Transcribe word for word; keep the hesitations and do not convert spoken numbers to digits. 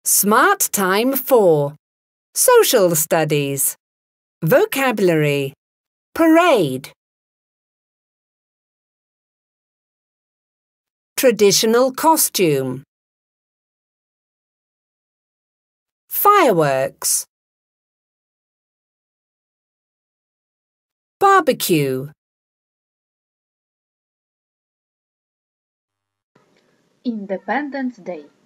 Smart Time four. Social Studies. Vocabulary. Parade. Traditional costume. Fireworks. Barbecue. Independence Day.